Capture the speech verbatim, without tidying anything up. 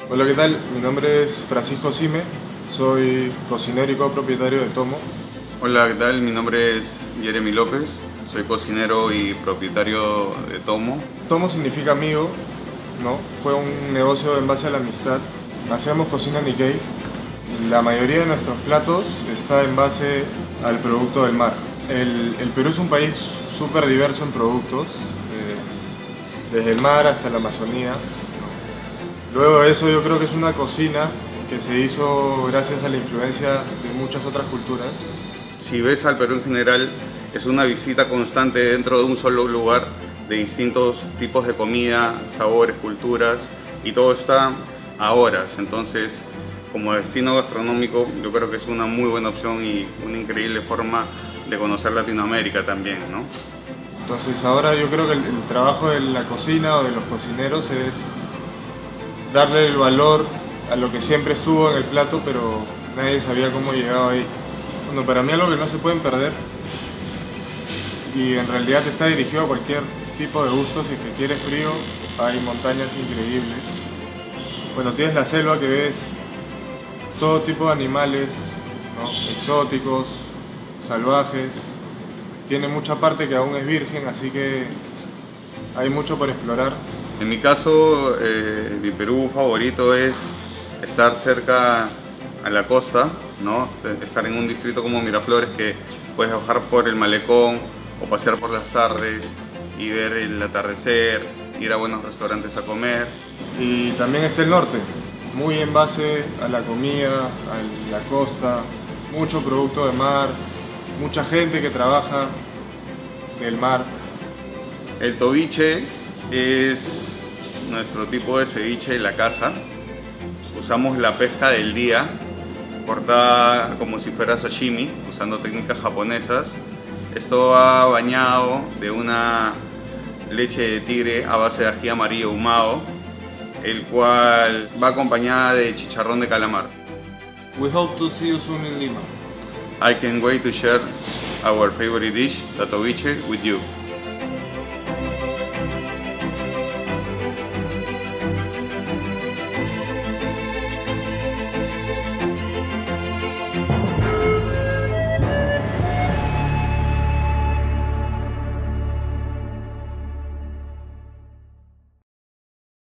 Hola, ¿qué tal? Mi nombre es Francisco Sime, soy cocinero y copropietario de Tomo. Hola, ¿qué tal? Mi nombre es Jeremy López, soy cocinero y propietario de Tomo. Tomo significa amigo, ¿no? Fue un negocio en base a la amistad. Hacemos cocina Nikkei. La mayoría de nuestros platos está en base al producto del mar. El, el Perú es un país súper diverso en productos, eh, desde el mar hasta la Amazonía. Luego de eso yo creo que es una cocina que se hizo gracias a la influencia de muchas otras culturas. Si ves al Perú en general, es una visita constante dentro de un solo lugar de distintos tipos de comida, sabores, culturas, y todo está a horas. Entonces, como destino gastronómico, yo creo que es una muy buena opción y una increíble forma de conocer Latinoamérica también, ¿no? Entonces ahora yo creo que el, el trabajo de la cocina o de los cocineros es darle el valor a lo que siempre estuvo en el plato, pero nadie sabía cómo llegaba ahí. Bueno, para mí algo que no se pueden perder, y en realidad está dirigido a cualquier tipo de gusto. Si es que quieres frío, hay montañas increíbles. Bueno, tienes la selva, que ves todo tipo de animales, ¿no? Exóticos, salvajes. Tiene mucha parte que aún es virgen, así que hay mucho por explorar. En mi caso, eh, mi Perú favorito es estar cerca a la costa, ¿no? Estar en un distrito como Miraflores, que puedes bajar por el malecón o pasear por las tardes y ver el atardecer, ir a buenos restaurantes a comer. Y también está el norte, muy en base a la comida, a la costa, mucho producto de mar, mucha gente que trabaja del mar. El tobiche es nuestro tipo de ceviche de la casa. Usamos la pesca del día, cortada como si fuera sashimi, usando técnicas japonesas. Esto va bañado de una leche de tigre a base de ají amarillo ahumado, el cual va acompañada de chicharrón de calamar. We hope to see you soon in Lima. I can't wait to share our favorite dish, the tobiche, with you.